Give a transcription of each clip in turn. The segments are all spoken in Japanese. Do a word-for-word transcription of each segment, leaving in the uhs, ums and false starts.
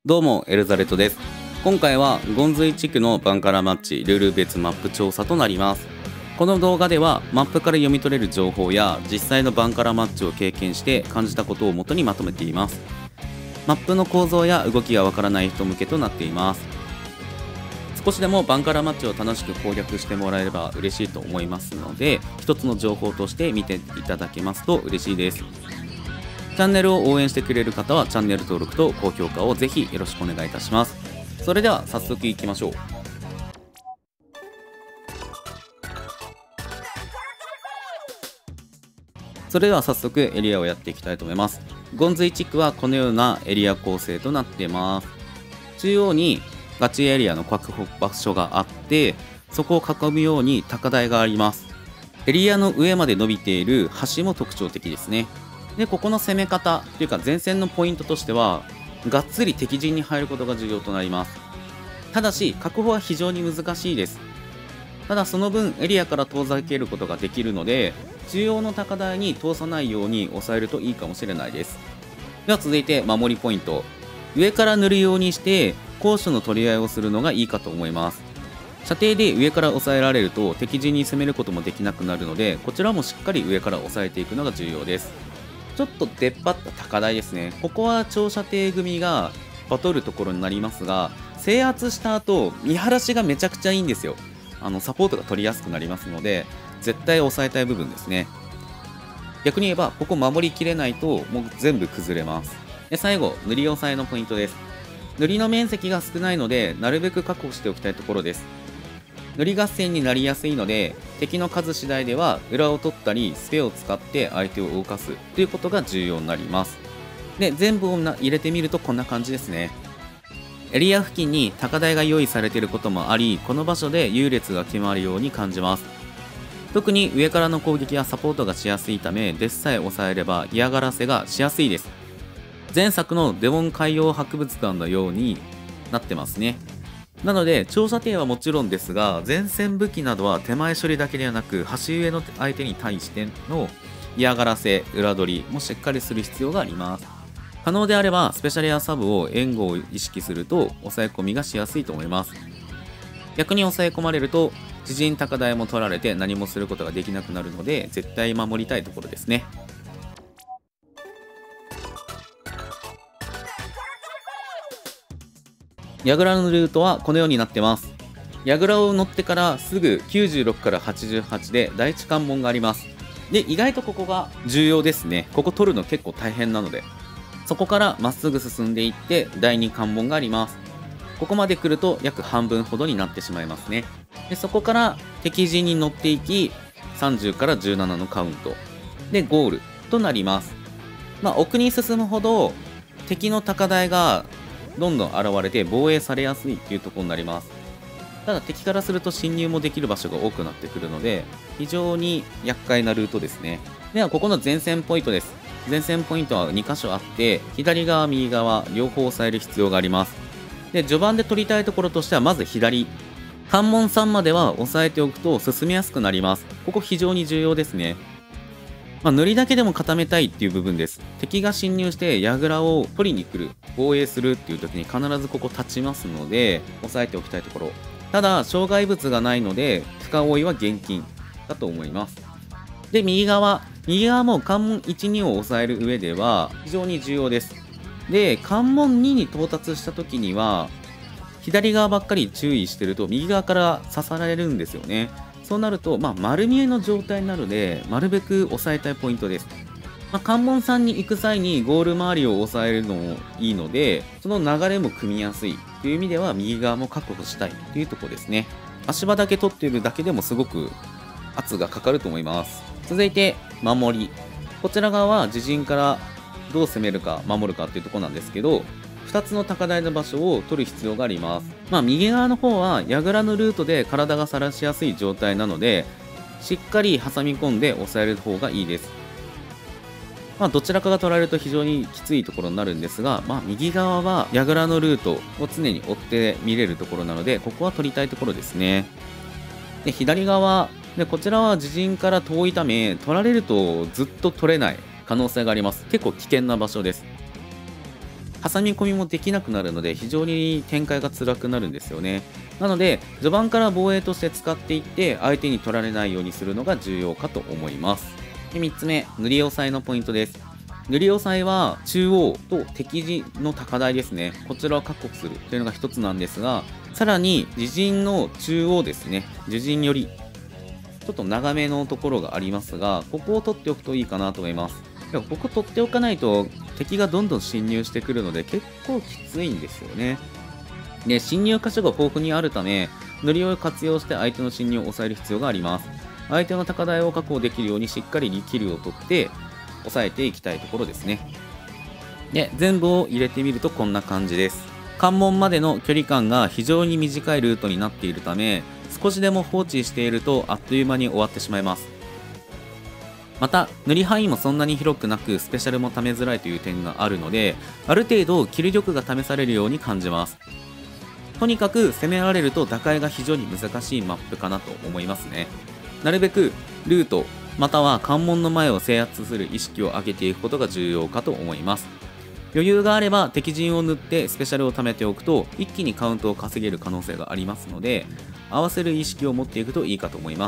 どうもエルザレットです。今回はゴンズイ地区のバンカラマッチルール別マップ調査となります。この動画ではマップから読み取れる情報や実際のバンカラマッチを経験して感じたことをもとにまとめています。マップの構造や動きがわからない人向けとなっています。少しでもバンカラマッチを楽しく攻略してもらえれば嬉しいと思いますので、一つの情報として見ていただけますと嬉しいです。チャンネルを応援してくれる方はチャンネル登録と高評価をぜひよろしくお願いいたします。それでは早速いきましょう。それでは早速エリアをやっていきたいと思います。ゴンズイ地区はこのようなエリア構成となっています。中央にガチエリアの確保場所があって、そこを囲むように高台があります。エリアの上まで伸びている橋も特徴的ですね。で、ここの攻め方というか前線のポイントとしては、がっつり敵陣に入ることが重要となります。ただし確保は非常に難しいです。ただその分エリアから遠ざけることができるので、中央の高台に通さないように抑えるといいかもしれないです。では続いて守りポイント。上から塗るようにして攻守の取り合いをするのがいいかと思います。射程で上から抑えられると敵陣に攻めることもできなくなるので、こちらもしっかり上から抑えていくのが重要です。ちょっと出っ張った高台ですね。ここは長射程組がバトるところになりますが、制圧した後見晴らしがめちゃくちゃいいんですよ。あのサポートが取りやすくなりますので、絶対抑えたい部分ですね。逆に言えばここ守りきれないともう全部崩れます。で、最後塗り押さえのポイントです。塗りの面積が少ないのでなるべく確保しておきたいところです。塗り合戦になりやすいので、敵の数次第では裏を取ったりスペを使って相手を動かすということが重要になります。で、全部を入れてみるとこんな感じですね。エリア付近に高台が用意されていることもあり、この場所で優劣が決まるように感じます。特に上からの攻撃やサポートがしやすいため、デスさえ抑えれば嫌がらせがしやすいです。前作のデボン海洋博物館のようになってますね。なので長射程はもちろんですが、前線武器などは手前処理だけではなく端上の相手に対しての嫌がらせ裏取りもしっかりする必要があります。可能であればスペシャルやサブを援護を意識すると抑え込みがしやすいと思います。逆に抑え込まれると自陣高台も取られて何もすることができなくなるので、絶対守りたいところですね。櫓のルートはこのようになってます。櫓を乗ってからすぐきゅうじゅうろくからはちじゅうはちで第一関門があります。で、意外とここが重要ですね。ここ取るの結構大変なので、そこからまっすぐ進んでいって第二関門があります。ここまで来ると約半分ほどになってしまいますね。で、そこから敵陣に乗っていきさんじゅうからじゅうななのカウントでゴールとなります。まあ、奥に進むほど敵の高台がどんどん現れて防衛されやすいっていうところになります。ただ敵からすると侵入もできる場所が多くなってくるので、非常に厄介なルートですね。ではここの前線ポイントです。前線ポイントはに箇所あって、左側右側両方押さえる必要があります。で、序盤で取りたいところとしてはまず左関門さんまでは押さえておくと進みやすくなります。ここ非常に重要ですね。まあ、塗りだけでも固めたいっていう部分です。敵が侵入して櫓を取りに来る、防衛するっていう時に必ずここ立ちますので押さえておきたいところ。ただ障害物がないので深追いは厳禁だと思います。で、右側右側も関門いち、にを抑える上では非常に重要です。で、関門にに到達した時には左側ばっかり注意してると右側から刺さられるんですよね。そうなると、まあ、丸見えの状態になるので、なるべく抑えたいポイントです。まあ、関門さんに行く際にゴール周りを抑えるのもいいので、その流れも組みやすいという意味では、右側も確保したいというところですね。足場だけ取っているだけでもすごく圧がかかると思います。続いて、守り。こちら側は自陣からどう攻めるか、守るかっていうところなんですけど、ふたつの高台の場所を取る必要があります。まあ、右側の方は櫓のルートで体がさらしやすい状態なので、しっかり挟み込んで押さえる方がいいです。まあ、どちらかが取られると非常にきついところになるんですが、まあ、右側は櫓のルートを常に追って見れるところなので、ここは取りたいところですね。で、左側で、こちらは自陣から遠いため取られるとずっと取れない可能性があります。結構危険な場所です。 挟み込みもできなくなるので非常に展開が辛くなるんですよね。なので序盤から防衛として使っていって相手に取られないようにするのが重要かと思います。でみっつめ、塗り押さえのポイントです。塗り押さえは中央と敵陣の高台ですね、こちらを確保するというのが一つなんですが、さらに自陣の中央ですね、自陣よりちょっと長めのところがありますが、ここを取っておくといいかなと思います。でもここ取っておかないと敵がどんどん侵入してくるので結構きついんですよね。で侵入箇所が豊富にあるため、塗りを活用して相手の侵入を抑える必要があります。相手の高台を確保できるようにしっかりリキルを取って抑えていきたいところですね。で全部を入れてみるとこんな感じです。関門までの距離感が非常に短いルートになっているため、少しでも放置しているとあっという間に終わってしまいます。また塗り範囲もそんなに広くなくスペシャルもためづらいという点があるので、ある程度キル力が試されるように感じます。とにかく攻められると打開が非常に難しいマップかなと思いますね。なるべくルートまたは関門の前を制圧する意識を上げていくことが重要かと思います。余裕があれば敵陣を塗ってスペシャルを貯めておくと一気にカウントを稼げる可能性がありますので、合わせる意識を持っていくといいかと思います。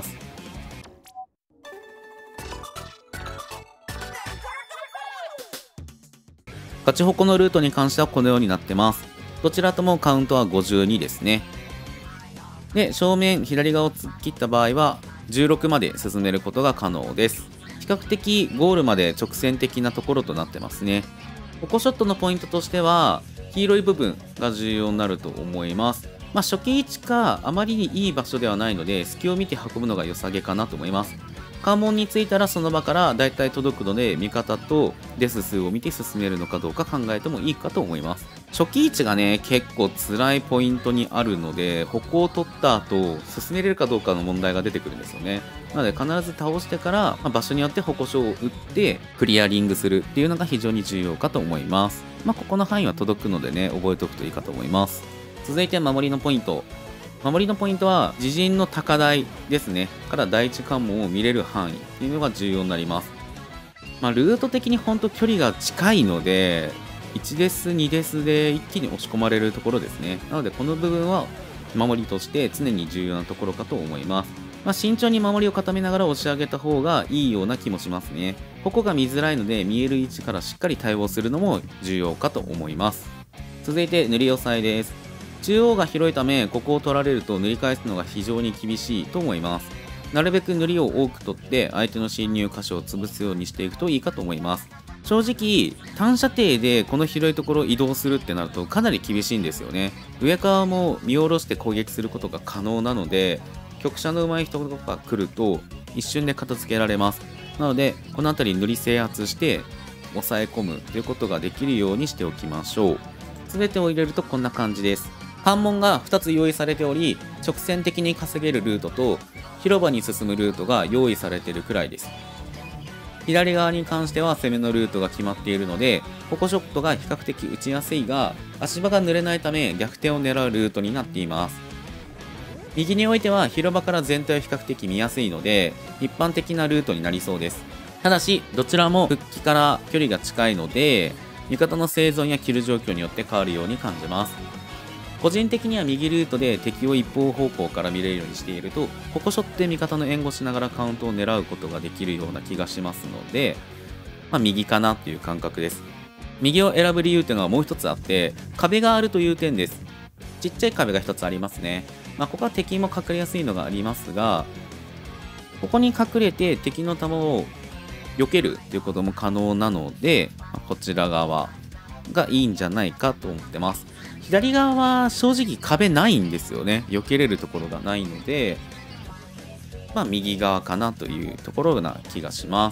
ガチホコのルートに関してはこのようになってます。どちらともカウントはごじゅうにですね。で正面左側を突っ切った場合はじゅうろくまで進めることが可能です。比較的ゴールまで直線的なところとなってますね。ここショットのポイントとしては黄色い部分が重要になると思います。まあ、初期位置かあまりにいい場所ではないので隙を見て運ぶのが良さげかなと思います。関門に着いたらその場からだいたい届くので、味方とデス数を見て進めるのかどうか考えてもいいかと思います。初期位置がね結構辛いポイントにあるので、ここを取った後進めれるかどうかの問題が出てくるんですよね。なので必ず倒してから、まあ、場所によって歩行書を打ってクリアリングするっていうのが非常に重要かと思います。まあ、ここの範囲は届くのでね覚えておくといいかと思います。続いて守りのポイント。守りのポイントは自陣の高台ですねから第一関門を見れる範囲っていうのが重要になります。まあ、ルート的に本当距離が近いのでいちデスにデスで一気に押し込まれるところですね。なのでこの部分は守りとして常に重要なところかと思います。まあ、慎重に守りを固めながら押し上げた方がいいような気もしますね。ここが見づらいので見える位置からしっかり対応するのも重要かと思います。続いて塗り押さえです。中央が広いためここを取られると塗り返すのが非常に厳しいと思います。なるべく塗りを多く取って相手の侵入箇所を潰すようにしていくといいかと思います。正直単射程でこの広いところを移動するってなるとかなり厳しいんですよね。上からも見下ろして攻撃することが可能なので、局者の上手い人とか来ると一瞬で片付けられます。なのでこの辺り塗り制圧して抑え込むということができるようにしておきましょう。全てを入れるとこんな感じです。関門がふたつ用意されており、直線的に稼げるルートと広場に進むルートが用意されているくらいです。左側に関しては攻めのルートが決まっているので、ここショットが比較的打ちやすいが、足場が濡れないため逆転を狙うルートになっています。右においては広場から全体を比較的見やすいので、一般的なルートになりそうです。ただし、どちらも復帰から距離が近いので、味方の生存やキル状況によって変わるように感じます。個人的には右ルートで敵を一方方向から見れるようにしていると、ここショットで味方の援護しながらカウントを狙うことができるような気がしますので、まあ、右かなっていう感覚です。右を選ぶ理由というのはもう一つあって、壁があるという点です。ちっちゃい壁が一つありますね。まあ、ここは敵も隠れやすいのがありますが、ここに隠れて敵の弾を避けるということも可能なので、まあ、こちら側がいいんじゃないかと思ってます。左側は正直壁ないんですよね。避けれるところがないので、まあ右側かなというところな気がします。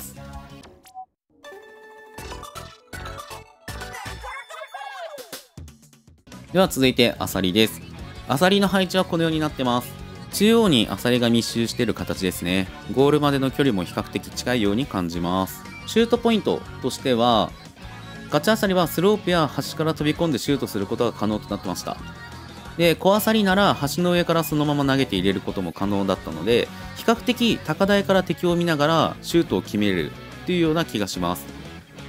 では続いてアサリです。アサリの配置はこのようになってます。中央にアサリが密集している形ですね。ゴールまでの距離も比較的近いように感じます。シュートポイントとしては、ガチアサリはスロープや端から飛び込んでシュートすることが可能となってました。で、小アサリなら橋の上からそのまま投げて入れることも可能だったので、比較的高台から敵を見ながらシュートを決めれるというような気がします。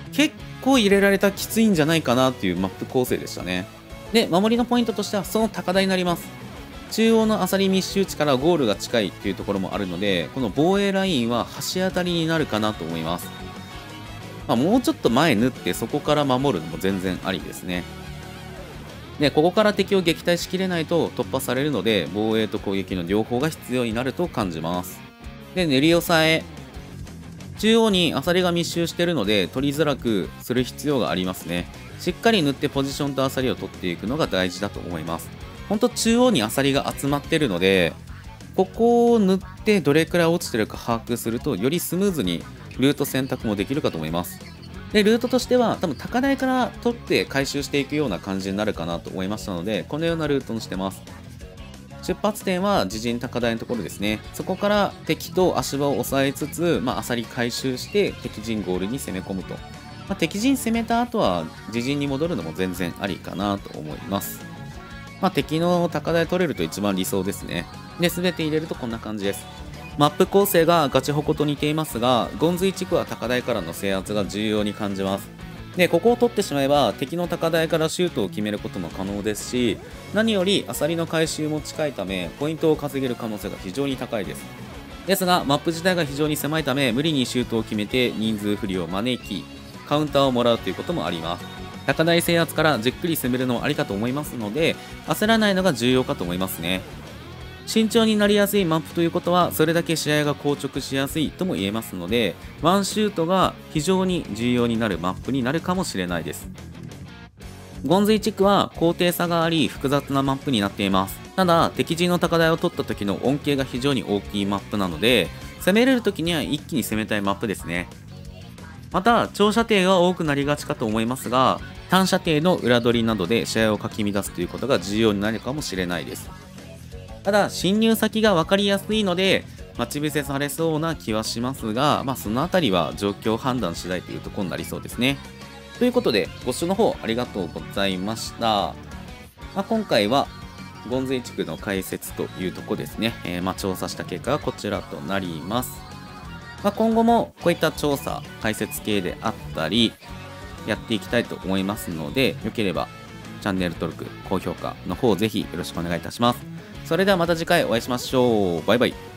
結構入れられたらきついんじゃないかなっていうマップ構成でしたね。で、守りのポイントとしてはその高台になります。中央のアサリ密集地からゴールが近いっていうところもあるので、この防衛ラインは橋当たりになるかなと思います。まあ、もうちょっと前縫ってそこから守るのも全然ありですね。で、ここから敵を撃退しきれないと突破されるので、防衛と攻撃の両方が必要になると感じます。で、練り押さえ。中央にアサリが密集しているので取りづらくする必要がありますね。しっかり塗ってポジションとアサリを取っていくのが大事だと思います。ほんと中央にアサリが集まってるので、ここを塗ってどれくらい落ちてるか把握するとよりスムーズにルート選択もできるかと思います。で、ルートとしては多分高台から取って回収していくような感じになるかなと思いましたので、このようなルートにしてます。出発点は自陣高台のところですね。そこから敵と足場を押さえつつ、まあ、アサリ回収して敵陣ゴールに攻め込むと。まあ、敵陣攻めた後は自陣に戻るのも全然ありかなと思います。まあ、敵の高台取れると一番理想ですね。で、全て入れるとこんな感じです。マップ構成がガチホコと似ていますが、ゴンズイ地区は高台からの制圧が重要に感じます。で、ここを取ってしまえば敵の高台からシュートを決めることも可能ですし、何よりアサリの回収も近いためポイントを稼げる可能性が非常に高いです。ですがマップ自体が非常に狭いため無理にシュートを決めて人数不利を招きカウンターをもらうということもあります。高台制圧からじっくり攻めるのもありかと思いますので、焦らないのが重要かと思いますね。慎重になりやすいマップということはそれだけ試合が硬直しやすいとも言えますので、ワンシュートが非常に重要になるマップになるかもしれないです。ゴンズイ地区は高低差があり複雑なマップになっています。ただ敵陣の高台を取った時の恩恵が非常に大きいマップなので、攻めれる時には一気に攻めたいマップですね。また長射程が多くなりがちかと思いますが、短射程の裏取りなどで試合をかき乱すということが重要になるかもしれないです。ただ侵入先が分かりやすいので待ち伏せされそうな気はしますが、まあ、そのあたりは状況判断次第というところになりそうですね。ということでご視聴の方ありがとうございました。まあ、今回はゴンズイ地区の解説というところですね、えー、まあ調査した結果がこちらとなります。まあ、今後もこういった調査解説系であったりやっていきたいと思いますので、よければチャンネル登録高評価の方ぜひよろしくお願いいたします。それではまた次回お会いしましょう。バイバイ。